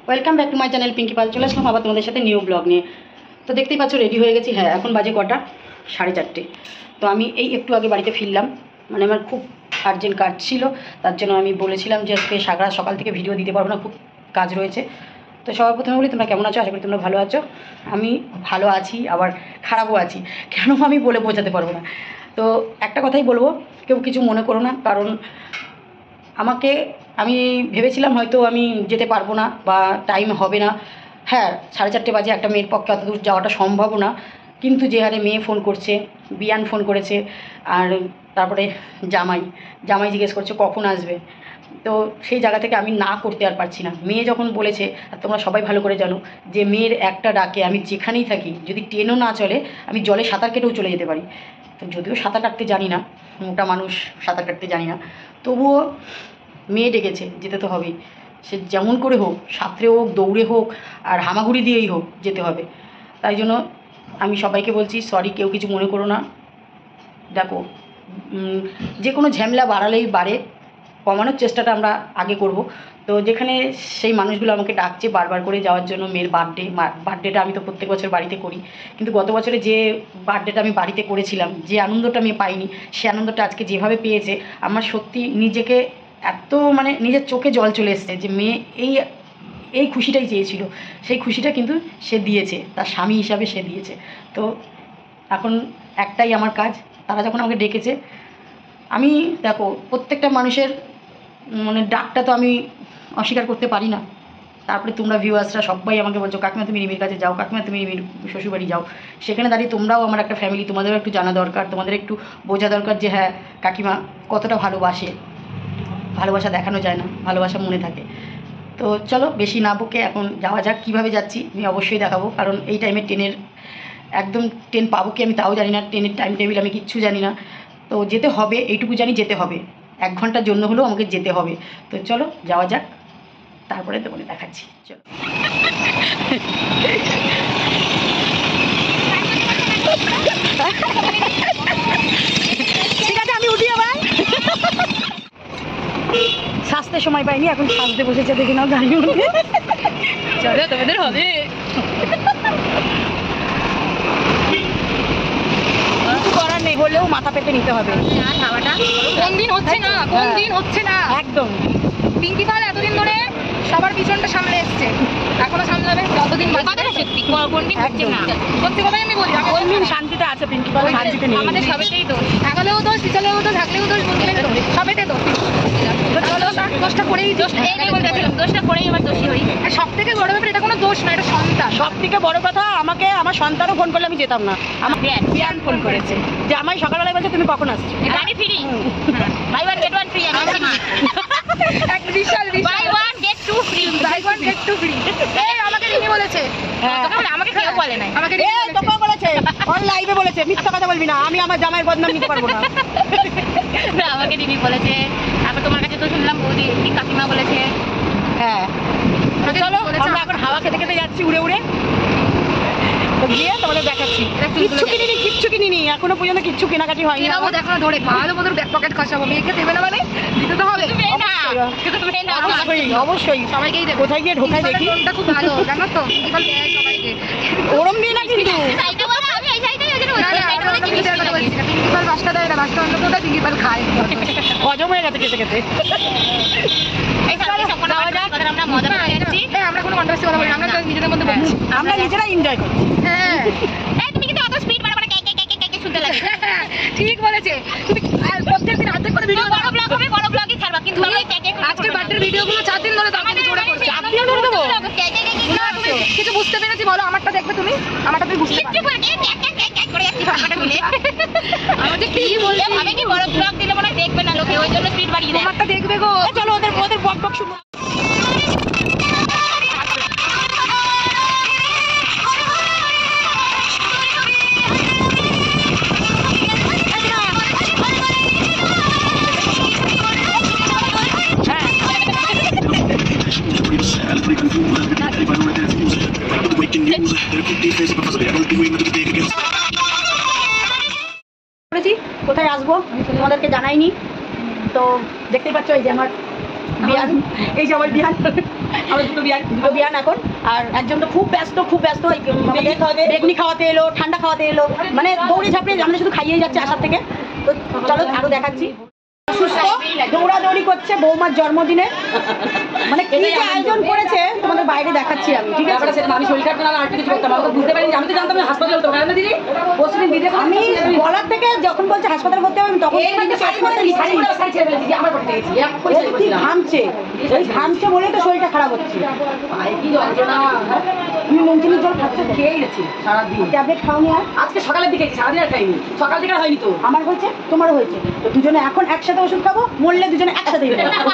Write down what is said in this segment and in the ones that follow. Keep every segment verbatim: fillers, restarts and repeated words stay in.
Welcome back to my channel Pinki Pal. চলে আসলাম আবার তোমাদের সাথে নিউ ব্লগ নিয়ে। তো দেখতেই পাচ্ছ রেডি হয়ে গেছি। হ্যাঁ, এখন বাজে কটা, সাড়ে চারটে। তো আমি এই একটু আগে বাড়িতে ফিরলাম, মানে আমার খুব আর্জেন্ট কাজ ছিল, তার জন্য আমি বলেছিলাম যে আজকে সারা সকাল থেকে ভিডিও দিতে পারবো না, খুব কাজ রয়েছে। তো সবার প্রথমে বলি তোমরা কেমন আছো, আশা করি তোমরা ভালো আছো। আমি ভালো আছি, আবার খারাপও আছি, কেন আমি বলে বোঝাতে পারবো না। তো একটা কথাই বলবো, কেউ কিছু মনে করো না, কারণ আমাকে আমি ভেবেছিলাম হয়তো আমি যেতে পারবো না বা টাইম হবে না। হ্যাঁ, সাড়ে চারটে বাজে, একটা মেয়ের পক্ষে অত দূর যাওয়াটা সম্ভবও না। কিন্তু যে হারে মেয়ে ফোন করছে, বিয়ান ফোন করেছে, আর তারপরে জামাই জামাই জিজ্ঞেস করছে কখন আসবে। তো সেই জায়গা থেকে আমি না করতে আর পারছি না। মেয়ে যখন বলেছে, আর তোমরা সবাই ভালো করে জানো যে মেয়ের একটা ডাকে আমি যেখানেই থাকি, যদি ট্রেনও না চলে আমি জলে সাঁতার কেটেও চলে যেতে পারি। তো যদিও সাঁতার কাটতে জানি না, মোটা মানুষ, সাঁতার কাটতে জানি না, তবুও মেয়ে ডেকেছে, যেতে তো হবেই। সে যেমন করে হোক, সাঁতরে হোক, দৌড়ে হোক, আর হামাগুড়ি দিয়েই হোক, যেতে হবে। তাই জন্য আমি সবাইকে বলছি সরি, কেউ কিছু মনে করো না। দেখো, যে কোনো ঝামেলা বাড়ালেই বাড়ে, কমানোর চেষ্টাটা আমরা আগে করব। তো যেখানে সেই মানুষগুলো আমাকে ডাকছে বারবার করে যাওয়ার জন্য, মেয়ের বার্থডে, বার্থডেটা আমি তো প্রত্যেক বছর বাড়িতে করি, কিন্তু গত বছরে যে বার্থডেটা আমি বাড়িতে করেছিলাম, যে আনন্দটা আমি পাইনি, সে আনন্দটা আজকে যেভাবে পেয়েছে, আমার সত্যি নিজেকে এত, মানে নিজের চোখে জল চলে এসছে যে মেয়ে এই এই খুশিটাই চেয়েছিল, সেই খুশিটা কিন্তু সে দিয়েছে, তার স্বামী হিসাবে সে দিয়েছে। তো এখন একটাই আমার কাজ, তারা যখন আমাকে ডেকেছে, আমি দেখো প্রত্যেকটা মানুষের মানে ডাকটা তো আমি অস্বীকার করতে পারি না। তারপরে তোমরা ভিউয়ার্সরা সবাই আমাকে বলছো কাকিমা তুমি রিমির কাছে যাও, কাকিমা তুমি রিমির শ্বশুরবাড়ি যাও। সেখানে দাঁড়িয়ে তোমরাও আমার একটা ফ্যামিলি, তোমাদেরও একটু জানা দরকার, তোমাদের একটু বোঝা দরকার যে হ্যাঁ কাকিমা কতটা ভালোবাসে। ভালোবাসা দেখানো যায় না, ভালোবাসা মনে থাকে। তো চলো বেশি না বকে এখন যাওয়া যাক। কীভাবে যাচ্ছি আমি অবশ্যই দেখাবো, কারণ এই টাইমে ট্রেনের একদম ট্রেন পাবো কি আমি তাও জানি না, ট্রেনের টাইম টেবিল আমি কিচ্ছু জানি না। তো যেতে হবে, এইটুকু জানি যেতে হবে, এক ঘন্টার জন্য হলেও আমাকে যেতে হবে। তো চলো যাওয়া যাক, তারপরে তোমাদের দেখাচ্ছি। চলো ঠিক আছে, আমি উঠি আবার। সাজতে সময় পাইনি, এখন সাজতে বসেছে, দেখি নাও গাড়ির মধ্যে। চলো তোমাদের হবে, কিছু করার নেই, বললেও মাথা পেতে নিতে হবে। কোন দিন হচ্ছে না, কোন দিন হচ্ছে না, একদম। পিঙ্কি পাল এতদিন ধরে সবার পিছনটা সামলে এসছে, এখনো সামলাবে যতদিন সত্যি কোন দিন হচ্ছে না। সত্যি কথাই আমি বলি, কোন দিন শান্তিতে আছে পিঙ্কি পাল, শান্তিতে নেই। আমাদের সবেতেই দোষ, থাকলেও দোষ, পিছলেও দোষ, থাকলেও দোষ, বন্ধুদের দোষ, সবেতে দোষ। দোষটা করেই দোষটা করেই আমার দোষী হই। আর সব থেকে বড় ব্যাপার, এটা কোনো দোষ না, এটা সন্তান। সব থেকে বড় কথা, আমাকে আমার সন্তানও ফোন করলে আমি যেতাম না। আমার বিয়ান ফোন করেছে যে আমায় সকালবেলায় বলছে তুমি কখন আসছো, আমি free, buy one get one free. আমি এক বিশাল buy one get two free, buy one get two free. এই আমাকে রিমি বলেছে, আমাকে কেউ বলে নাই, আমাকে তোকে বলেছে, অন লাইভে বলেছে। মিথ্যা কথা বলবি না, আমি আমার জামাইয়ের বদনাম নিতে পারবো না। আমাকে রিমি বলেছে, তারপর তোমার কাছে তো শুনলাম বৌদি কি কাকিমা বলেছে। হ্যাঁ চলো, আমরা এখন হাওয়া খেতে খেতে যাচ্ছি উড়ে উড়ে, গিয়ে তোমাদের দেখাচ্ছি। কিচ্ছু কিনিনি, কিচ্ছু কিনিনি এখনো পর্যন্ত, কিচ্ছু কেনাকাটি হয়নি। দেখো ধরে ভালো মতো ব্যাক পকেট খসাবো, মেয়েকে দেবে না মানে দিতে তো হবে। অবশ্যই সবাইকেই দেবে। কোথায় গিয়ে ঢোকায় দেখি, খুব ভালো জানো তো, সবাইকে ওরম দিয়ে না কিন্তু বাসটা দেয় না, বাসটা অন্য কোথায় পিঙ্কি পাল খায়, হজম হয়ে গেছে খেতে খেতে। আমরা মজা করে যাচ্ছি, আমরা কোনো কন্ট্রোভার্সি কথা বলি না, আমরা নিজেদের মধ্যে বলছি, আমরা নিজেরা এনজয় করছি। হ্যাঁ তুমি কিন্তু অত স্পিড বাড়াবে না, কে কে কে কে শুনতে লাগে। ঠিক বলেছে, তুমি প্রত্যেকদিন অর্ধেক করে ভিডিও, বড় ব্লগ হবে, বড় ব্লগই ছাড়বা, কিন্তু আজকে বার্থডে ভিডিওগুলো চার দিন ধরে দাও, কিন্তু জোরে করছে। চার দিন ধরে দেবো, কিছু বুঝতে পেরেছি বলো, আমারটা দেখবে তুমি, আমারটা তুমি বুঝতে পারবে। আমাদের কি বলছি, আমি কি বড় ব্লগ দিলে মনে দেখবে না লোকে, ওই জন্য স্পিড বাড়িয়ে দেয়। আমারটা দেখবে গো, চলো ওদের ওদের বক বক শুনো। কোথায় আসবো তোমাদেরকে জানাইনি, তো দেখতেই পাচ্ছ এই যে আমার বিয়ান, এই যে আমার বিয়ান, আমার দুটো বিয়ান, দুটো বিয়ান এখন। আর একজন তো খুব ব্যস্ত, খুব ব্যস্ত, বেগনি খাওয়াতে এলো, ঠান্ডা খাওয়াতে এলো, মানে দৌড়ে ঝাঁপিয়ে আমাদের শুধু খাইয়েই যাচ্ছে আসার থেকে। তো চলো আরো দেখাচ্ছি। সুস্থ দৌড়াদৌড়ি করছে বৌমার জন্মদিনে, মানে কি যে আয়োজন করেছে তোমাদের বাইরে দেখাচ্ছি আমি। ঠিক আছে, আমি শরীর খারাপ না, আর কিছু করতাম, আমি তো বুঝতে পারিনি, আমি তো জানতাম হাসপাতালে হতো না দিদি। পরশুদিন দিদি আমি বলার থেকে যখন বলছে হাসপাতালে ভর্তি হবে, তখন ঘামছে, ওই ঘামছে বলে তো শরীরটা খারাপ হচ্ছে। তুমি নুনচিনির জল খাচ্ছ? খেয়ে গেছি সারাদিন। ট্যাবলেট খাওনি? আর আজকে সকালের দিকে সারাদিন আর খাইনি, সকাল থেকে হয়নি তো। আমার হয়েছে, তোমারও হয়েছে, তো দুজনে এখন একসাথে ওষুধ খাবো, মরলে দুজনে একসাথে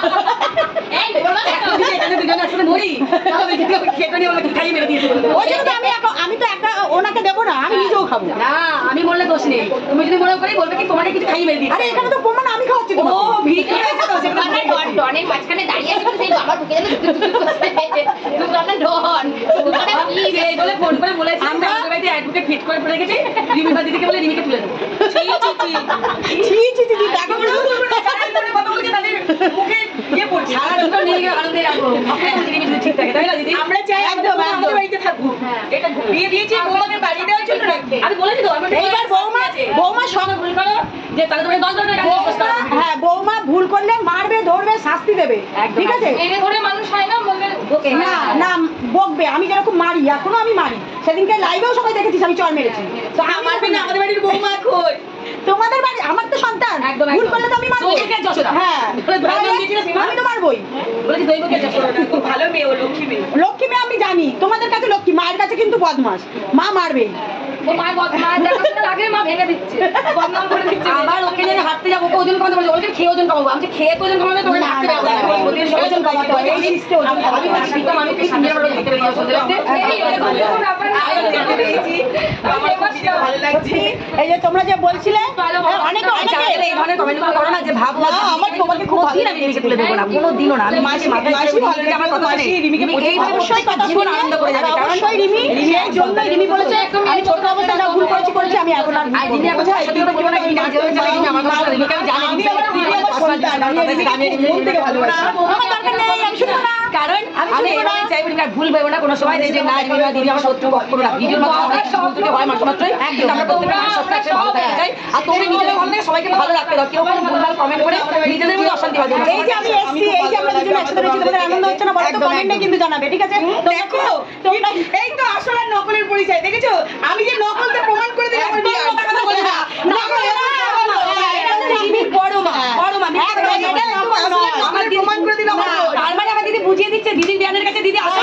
আমি তো একটা ওনাকে দেবো না, আমি নিজেও খাবো না। আমি বললে দোষ নেই, তুমি যদি মনে করি বলবে কি তোমাকে কিছু খাইয়ে মেরে দিই। আরে এখানে তো প্রমাণ আমি খাওয়াচ্ছি। ও ভিডিও ডনের মাঝখানে দাঁড়িয়ে আছে, সেই বাবা ঢুকে যাবে ডন বলে ফোন করে বলেছি আমরা বাড়িতে অ্যাডভোকেট ফিট করে পড়ে গেছি, রিমি দিদিকে বলে রিমিকে তুলে দেবো। ছি ছি ছি দিদি দেখো কথা বলছে, তাদের মুখে ইয়ে পড়ছে, সারা দুটো নিয়ে গিয়ে আনন্দে রাখবো, ঠিক থাকে তাই না দিদি? আমরা চাই একদম আমাদের বাড়িতে থাকবো, এটা বিয়ে দিয়েছি বৌমাকে বাড়ি দেওয়ার জন্য রাখতে। আমি বলেছি তো এইবার বৌমা বৌমা সব ভুল করো যে তাহলে তোমাকে দশ জনের কাছে বসতে হবে। হ্যাঁ, বৌমা ভুল করলে মারবে, ধরবে, শাস্তি দেবে, ঠিক আছে? এনে ধরে মানুষ হয় না, বলবে না না বকবে। আমি যেরকম মারি, এখনো আমি মারি, সেদিনকে লাইভেও সবাই দেখেছিস আমি চড় মেরেছি। তো আমার না, আমাদের বাড়ির বৌমা কই, তোমাদের বাড়ি, আমার তো সন্তান, ভুল করলে তো আমি মারবো। হ্যাঁ, আমি তো মারবই। ভালো মেয়ে, ও লক্ষ্মী মেয়ে, লক্ষ্মী মেয়ে আমি জানি। তোমাদের কাছে লক্ষ্মী, মায়ের কাছে কিন্তু বদমাস, মা মারবে। আবার ওকে নিয়ে হাঁটতে যাবো, ওজন কমাতে বলছে, ওকে খেয়ে ওজন কমাবো। আমি খেয়ে তো ওজন কমাবে, তোমার হাঁটতে যাবো, ওজন কমাতে হবে। এই লিস্টে ওজন কমাবো। আমি কি সুন্দর করে দেখতে পেয়ে যাবো, ভালো লাগছে। এই যে তোমরা যে বলছিলে অনেকে অনেকে এই ধরনের কমেন্ট করো না যে ভাবো আমার তোমাকে খুব ভালো লাগে, রিমিকে তুলে দেবো না কোনোদিনও না। আমি মাসি মাথায় ভালো লাগে, আমার কথা নেই, রিমিকে অবশ্যই কথা শুনে আনন্দ করে যাবে। অবশ্যই রিমি, রিমির জন্য রিমি বলেছে আমি ছোট অবস্থায় না ভুল করেছি করেছি আমি এখন আর রিমি এখন সত্যি কথা বলবো না, রিমি আজ হয়েছে রিমি আমার কথা রিমিকে আমি জানি, রিমি আমার সন্তান, আমি রিমিকে আমি মন থেকে ভালোবাসি। আমার দরকার নেই, আমি শুনবো না, কারণ আমি এবারে চাইবো না, ভুল বলবো না কোনো সময় যে না রিমি বা দিদি আমার শত্রু কখনো না। ভিডিওর মধ্যে অনেক শত্রুকে হয় মানুষ মাত্রই, একদম আমরা প্রত্যেকটা মানুষ সবটাকে ভালো থাকতে চাই। আর তুমি নিজেদের ভালো থেকে সবাইকে ভালো রাখতে দাও, কেউ কোনো ভুলভাল কমেন্ট করে নিজেদের মধ্যে অশান্তি হয়। এই যে আমি এসছি, এই যে আমরা দুজন একসাথে রয়েছি, তোমাদের আনন্দ হচ্ছে না বলো তো? কমেন্টে কিন্তু জানাবে, ঠিক আছে? দেখো তোমরা এই তো আসল আর নকলের পরিচয় দেখেছো, আমি যে নকলটা প্রমাণ করে দিলাম। আমার বিয়ে কথা কথা বলে না, নকল এটা রিমির বড় মা, বড় মা এটা আমার প্রমাণ করে দিলাম। তার মানে আমার দিদি বুঝিয়ে দিচ্ছে, দিদির বিয়ানের কাছে দিদি আসল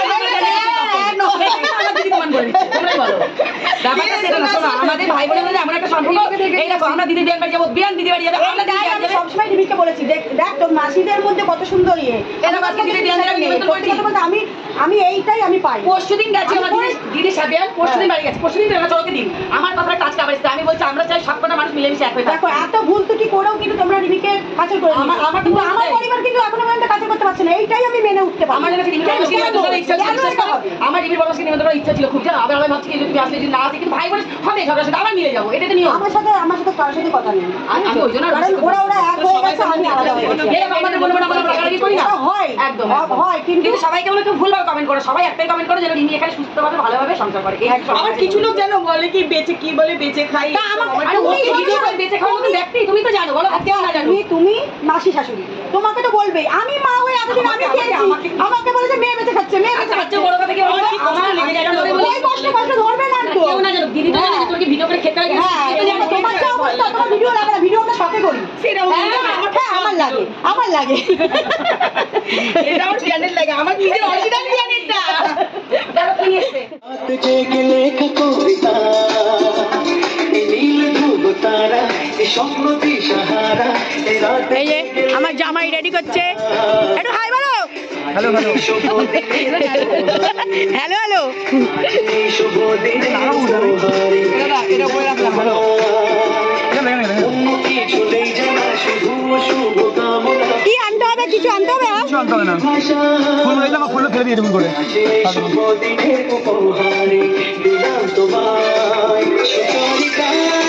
আমাদের ভাই বোনের মধ্যে এমন একটা সম্পর্ক। এই দেখো আমরা দিদির বিয়ান বাড়ি যাবো, বিয়ান দিদি বাড়ি যাবে, আমরা সবসময় রিমিকে বলেছি দেখ দেখ তোর মাসিদের মধ্যে কত সুন্দর ইয়ে। আমি আমি এইটাই আমি পাই। পরশুদিন গেছি আমার দিদির সাথে, পরশুদিন বাড়ি গেছি, পরশুদিন চলকে দিন আমার কথা টাচ কাজ। আমি বলছি আমরা চাই সব কটা মানুষ মিলেমিশে এক হয়ে। দেখো এত ভুল ত্রুটি করেও কিন্তু তোমরা রিমিকে কাছে করে আমার আমার কিন্তু আমার পরিবার কিন্তু এখনো পর্যন্ত কাছে করতে পারছে না, এইটাই আমি মেনে উঠতে পারি। আমার কাছে রিমিকে ইচ্ছা ছিল, আমার রিমির বাবাকে নিমন্ত্রণ করার ইচ্ছা ছিল খুব, জানো? আবার আমি ভাবছি যে তুমি আসলে যদি না আসে কিন্তু ভাই বোন হবে সবার সাথে আবার মিলে যাবো, এটা তো নিয়ম। আমার সাথে আমার সাথে কারোর সাথে কথা নেই, আমি ওই জন্য কারণ ওরা ওরা এক হয়ে গেছে, আমি আলাদা হয়ে গেছি। এরকম আমাদের বলবো না, আমরা রাগারাগি করি না, হয় একদম হয়, কিন্তু সবাইকে বলে কেউ ভুলভাবে কমেন্ট করো, সবাই একটাই কমেন্ট করো যেন রিমি এখানে সুস্থভাবে ভালোভাবে সংসার করে। আবার কিছু লোক জানো বলে কি বেঁচে কি বলে বেঁচে খাই, বেঁচে খাওয়ার মতো ব্যক্তি তুমি তো জানো, বলো কেউ না জানো? তুমি মাসি শাশুড়ি, তোমাকে তো বলবে। আমি মা হয়ে এতদিন আমি খেয়েছি, আমাকে বলেছে মেয়ে বেঁচে খাচ্ছে, মেয়ে বেঁচে খাচ্ছে, বড় কথা কি বলবো? আমার ওই কষ্ট কষ্ট ধরবে না তো, কেউ না জানো দিদি তো জানে তোকে ভিডিও করে খেতে হয়। হ্যাঁ তোমার কি অবস্থা, তোমার ভিডিও লাগে না, ভিডিও আমরা শখে করি, সেটা আমার লাগে, আমার লাগে, এটা আমার চ্যানেল লাগে, আমার নিজের অরিজিনাল চ্যানেলটা। দেখো কি এসে থেকে লেখা কবিতা, নীল ধ্রুব তারা, এই স্বপ্ন দিশাহারা, এই রাত। এই যে আমার জামাই রেডি করছে, একটু হাই বলো। হ্যালো হ্যালো হ্যালো হ্যালো শুভ দিন এটা এটা বলে রাখলাম। হ্যালো কি আনতে হবে, কিছু আনতে হবে? কিছু আনতে হবে না, ফুল রইলে আমার ফুলটা ফেলে দিয়ে দেবেন করে। শুভ দিনের উপহারে দিলাম তোমায় সুচরিতা।